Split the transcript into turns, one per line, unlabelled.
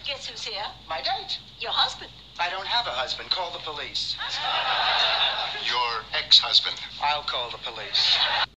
Guess who's here?
My date.
Your husband.
I don't have a husband. Call the police.
Your ex-husband.
I'll call the police.